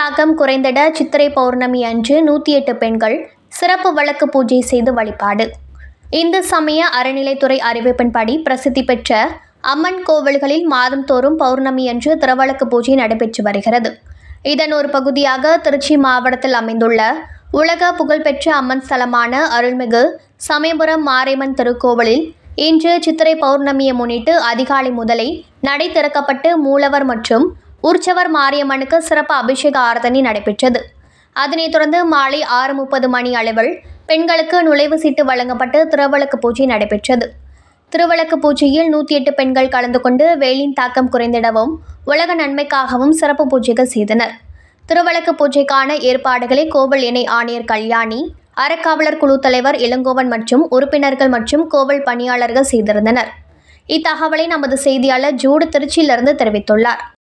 தாக்கம் குறைந்திட சித்திரை பௌர்ணமி அன்று 108 பெண்கள் சிறப்பு விளக்கு பூஜை செய்து வழிபாடு. இந்து சமய அறநிலைத்துறை அறிவிப்பின்படி பிரசித்தி பெற்ற அம்மன் கோவில்களில் மாதந்தோறும் பௌர்ணமி அன்று திருவிளக்கு பூஜை நடைபெற்று வருகிறது. இதன் ஒரு பகுதியாக திருச்சி மாவட்டத்தில் அமைந்துள்ள உலக புகழ்பெற்ற அம்மன் ஸ்தலமான அருள்மிகு சமயபுரம் மாரியம்மன் திருக்கோவிலில் இன்று சித்திரை பௌர்ணமியை முன்னிட்டு அதிகாலை முதலே நடை திறக்கப்பட்டு மூலவர் மற்றும் உற்சவர் மாரியம்மனுக்கு சிறப்பு அபிஷேக ஆராதனை நடைபெற்றது. அதனைத் தொடர்ந்து மாலை 6:30 மணி அளவில் பெண்களுக்கு நுழைவு சீட்டு வழங்கப்பட்டு திருவிளக்கு பூஜை நடைபெற்றது. திருவிளக்கு பூஜையில் 108 பெண்கள் கலந்து கொண்டு வெயிலின் தாக்கம் குறைந்திடவும் உலக நன்மைக்காகவும் சிறப்பு பூஜைகள் செய்தனர். திருவிளக்கு பூஜைக்கான ஏற்பாடுகளை கோவில் இணை ஆணையர் கல்யாணி, அறக்காவலர் குழு தலைவர் இளங்கோவன் மற்றும் உறுப்பினர்கள் மற்றும் கோவில் பணியாளர்கள் செய்திருந்தனர். இத்தகவலை நமது செய்தியாளர் ஜூடு திருச்சியிலிருந்து தெரிவித்துள்ளார்.